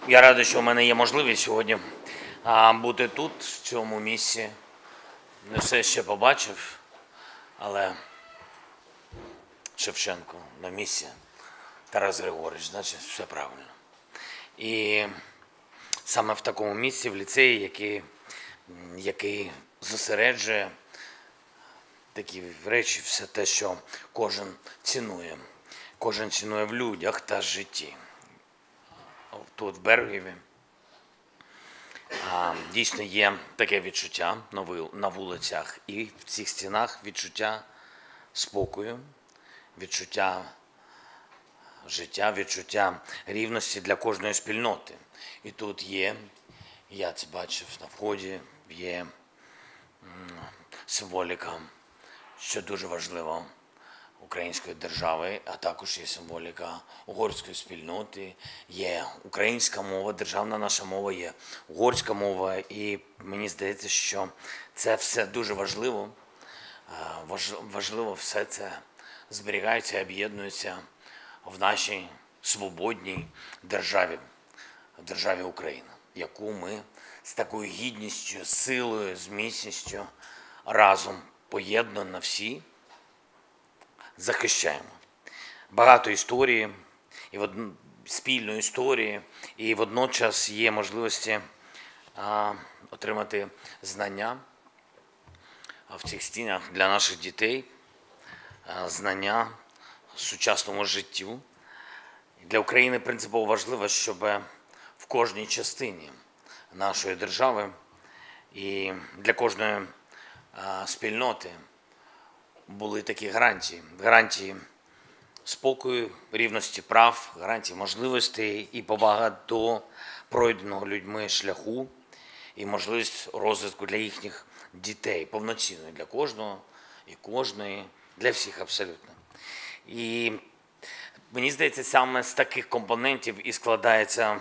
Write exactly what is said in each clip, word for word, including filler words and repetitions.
Я радий, що в мене є можливість сьогодні а, бути тут, в цьому місці. Не все ще побачив, але Шевченко на місці, Тарас Григорович, значить, все правильно. І саме в такому місці, в ліцеї, який, який зосереджує такі речі, все те, що кожен цінує. Кожен цінує в людях та житті. Тут, в Берегові, дійсно є таке відчуття на вулицях і в цих стінах відчуття спокою, відчуття життя, відчуття рівності для кожної спільноти. І тут є, я це бачив на вході, є символіка, що дуже важливо, української держави, а також є символіка угорської спільноти, є українська мова, державна наша мова, є угорська мова, і мені здається, що це все дуже важливо, важливо все це зберігається і об'єднується в нашій свободній державі, в державі Україна, яку ми з такою гідністю, силою, з міцністю разом поєднано всі захищаємо. Багато історії, і вод... спільної історії, і водночас є можливості а, отримати знання в цих стінах для наших дітей, а, знання сучасному життю. Для України принципово важливо, щоб в кожній частині нашої держави і для кожної а, спільноти були такі гарантії, гарантії спокою, рівності прав, гарантії можливостей і повага до пройденого людьми шляху і можливість розвитку для їхніх дітей, повноцінної для кожного і кожної, для всіх абсолютно. І мені здається, саме з таких компонентів і складається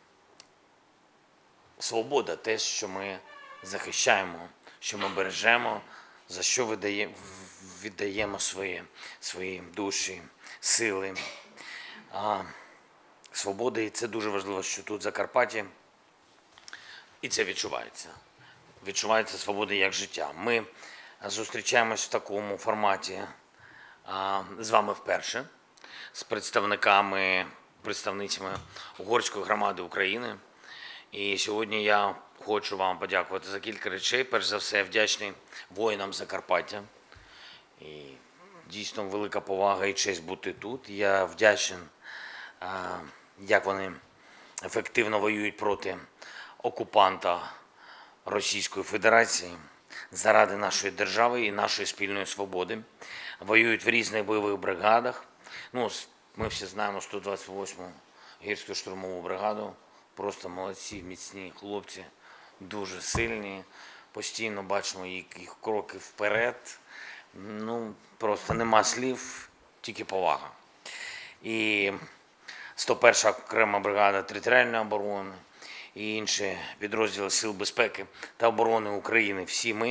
свобода, те, що ми захищаємо, що ми бережемо, за що видає, віддаємо свої, свої душі, сили, а, свободи. І це дуже важливо, що тут в Закарпатті, і це відчувається. Відчувається свобода як життя. Ми зустрічаємось в такому форматі а, з вами вперше, з представниками, представницями угорської громади України. І сьогодні я хочу вам подякувати за кілька речей. Перш за все, вдячний воїнам Закарпаття. І дійсно велика повага і честь бути тут. Я вдячний, як вони ефективно воюють проти окупанта Російської Федерації заради нашої держави і нашої спільної свободи. Воюють в різних бойових бригадах. Ну, ми всі знаємо сто двадцять восьму гірську штурмову бригаду. Просто молодці, міцні хлопці, дуже сильні. Постійно бачимо їх, їх кроки вперед. Ну, просто нема слів, тільки повага. І сто перша окрема бригада територіальної оборони і інші підрозділи Сил безпеки та оборони України. Всі ми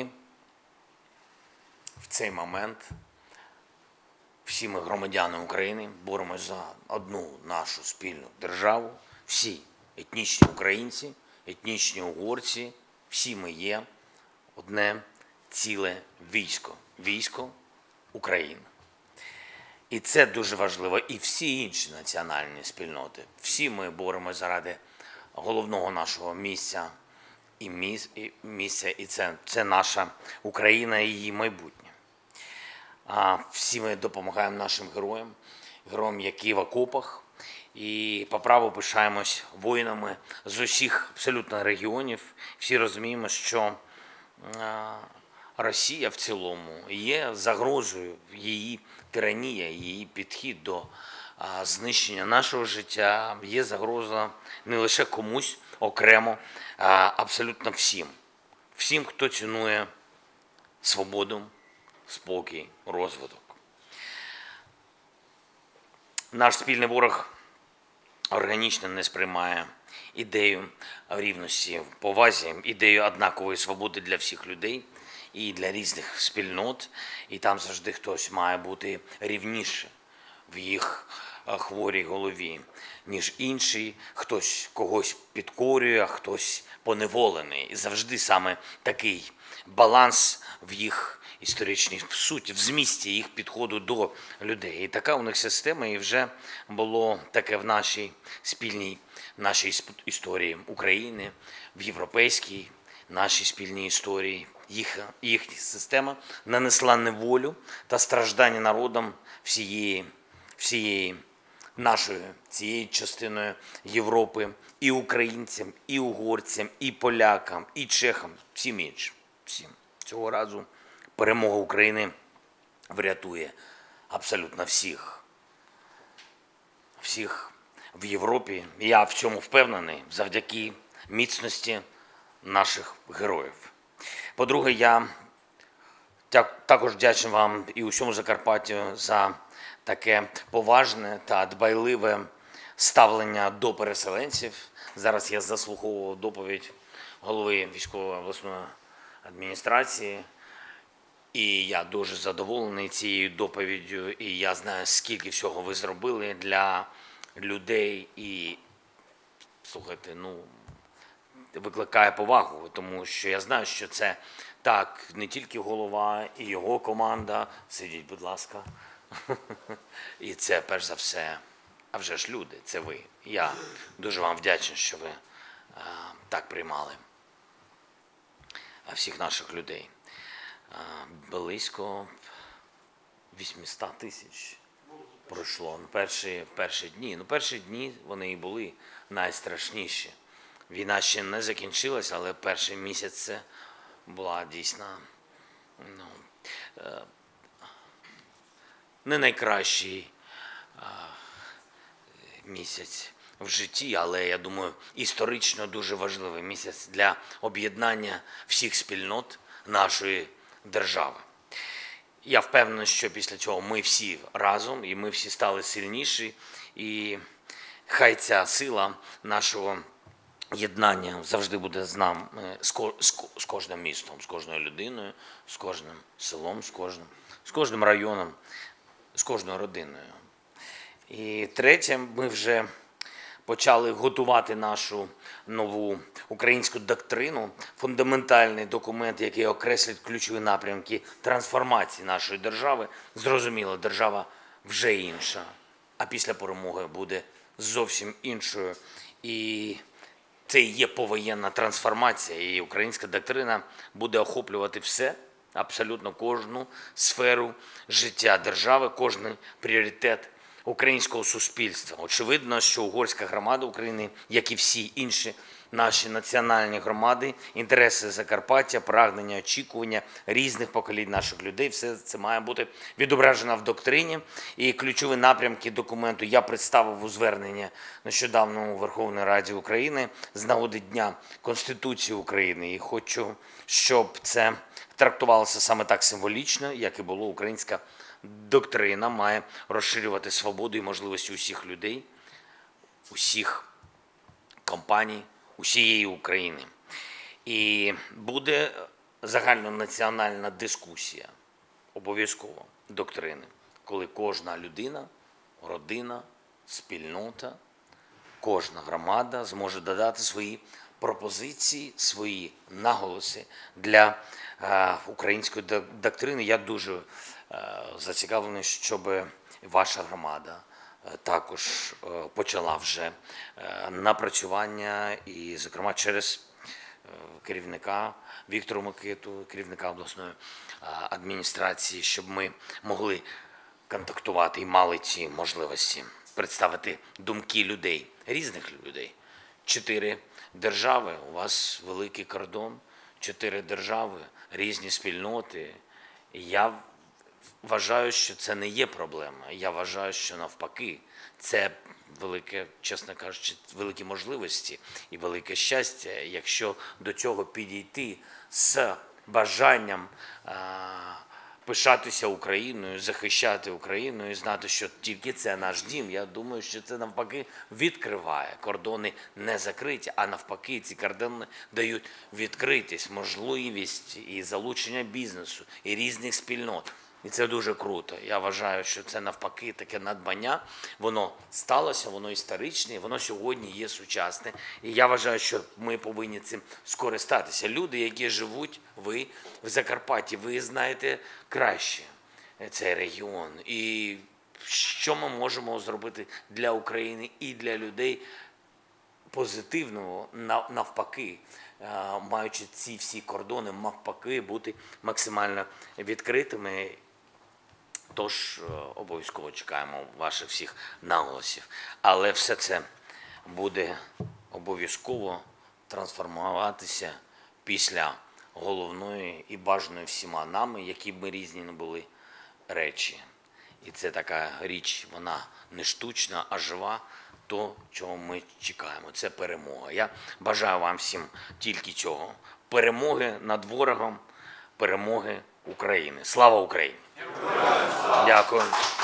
в цей момент, всі ми громадяни України, боремося за одну нашу спільну державу. Всі етнічні українці, етнічні угорці, всі ми є одне ціле військо. Військо України. І це дуже важливо. І всі інші національні спільноти. Всі ми боремося заради головного нашого місця і місця, і це, це наша Україна і її майбутнє. А всі ми допомагаємо нашим героям, героям, які в окопах, і по праву пишаємось воїнами з усіх абсолютно регіонів. Всі розуміємо, що Росія в цілому є загрозою, її тиранія, її підхід до знищення нашого життя, є загроза не лише комусь окремо, а абсолютно всім. Всім, хто цінує свободу, спокій, розвиток. Наш спільний ворог органічно не сприймає ідею рівності в повазі, ідею однакової свободи для всіх людей і для різних спільнот, і там завжди хтось має бути рівніше в їх хворій голові. ніж інший, хтось когось підкорює, а хтось поневолений. І завжди саме такий баланс в їх історичній суті, в змісті їх підходу до людей. І така у них система, і вже було таке в нашій спільній нашій історії України, в європейській нашій спільній історії. Їх, їхня система нанесла неволю та страждання народам всієї, всієї нашої, цієї частиною Європи, і українцям, і угорцям, і полякам, і чехам, всім іншим. Всім. Цього разу перемога України врятує абсолютно всіх. Всіх в Європі. Я в цьому впевнений завдяки міцності наших героїв. По-друге, я також вдячний вам і усьому Закарпаттю за таке поважне та дбайливе ставлення до переселенців. Зараз я заслуховував доповідь голови військової обласної адміністрації, і я дуже задоволений цією доповіддю, і я знаю, скільки всього ви зробили для людей, і, слухайте, ну, викликає повагу, тому що я знаю, що це так, не тільки голова і його команда, сидіть, будь ласка, і це, перш за все, а вже ж люди, це ви. Я дуже вам вдячний, що ви а, так приймали всіх наших людей. А, близько вісімсот тисяч пройшло в перші, в перші дні. Ну, перші дні вони і були найстрашніші. Війна ще не закінчилась, але перший місяць це була дійсно, ну, не найкращий місяць в житті, але, я думаю, історично дуже важливий місяць для об'єднання всіх спільнот нашої держави. Я впевнений, що після цього ми всі разом, і ми всі стали сильніші, і хай ця сила нашого єднання завжди буде з нами, з, з кожним містом, з кожною людиною, з кожним селом, з кожним, з кожним районом, з кожною родиною. І третє, ми вже почали готувати нашу нову українську доктрину, фундаментальний документ, який окреслить ключові напрямки трансформації нашої держави. Зрозуміло, держава вже інша, а після перемоги буде зовсім іншою. І це і є повоєнна трансформація, і українська доктрина буде охоплювати все, абсолютно кожну сферу життя держави, кожний пріоритет українського суспільства. Очевидно, що угорська громада України, як і всі інші наші національні громади, інтереси Закарпаття, прагнення, очікування різних поколінь наших людей, все це має бути відображено в доктрині. І ключові напрямки документу я представив у зверненні нещодавно у Верховній Раді України з нагоди Дня Конституції України. І хочу, щоб це трактувалося саме так символічно, як і було. Українська доктрина має розширювати свободу і можливості усіх людей, усіх компаній, усієї України. І буде загальнонаціональна дискусія, обов'язково, доктрини, коли кожна людина, родина, спільнота, кожна громада зможе додати свої пропозиції, свої наголоси для е, української доктрини. Я дуже е, зацікавлений, щоб ваша громада також почала вже напрацювання, і, зокрема, через керівника Віктора Микиту, керівника обласної адміністрації, щоб ми могли контактувати і мали ці можливості представити думки людей, різних людей. Чотири держави, у вас великий кордон, чотири держави, різні спільноти. Я вважаю, що це не є проблема. Я вважаю, що навпаки, це велике, чесно кажучи, великі можливості і велике щастя, якщо до цього підійти з бажанням а, пишатися Україною, захищати Україну і знати, що тільки це наш дім. Я думаю, що це навпаки відкриває. Кордони не закриті, а навпаки ці кордони дають відкритість, можливість і залучення бізнесу, і різних спільнот. І це дуже круто. Я вважаю, що це навпаки таке надбання. Воно сталося, воно історичне, і воно сьогодні є сучасне. І я вважаю, що ми повинні цим скористатися. Люди, які живуть, ви в Закарпатті, ви знаєте краще цей регіон. І що ми можемо зробити для України і для людей позитивного, навпаки, маючи ці всі кордони, навпаки, бути максимально відкритими. Тож обов'язково чекаємо ваших всіх наголосів. Але все це буде обов'язково трансформуватися після головної і бажаної всіма нами, які б ми різні не були, речі. І це така річ, вона не штучна, а жива, то, чого ми чекаємо. Це перемога. Я бажаю вам всім тільки цього. Перемоги над ворогом, перемоги України. Слава Україні! Дякую.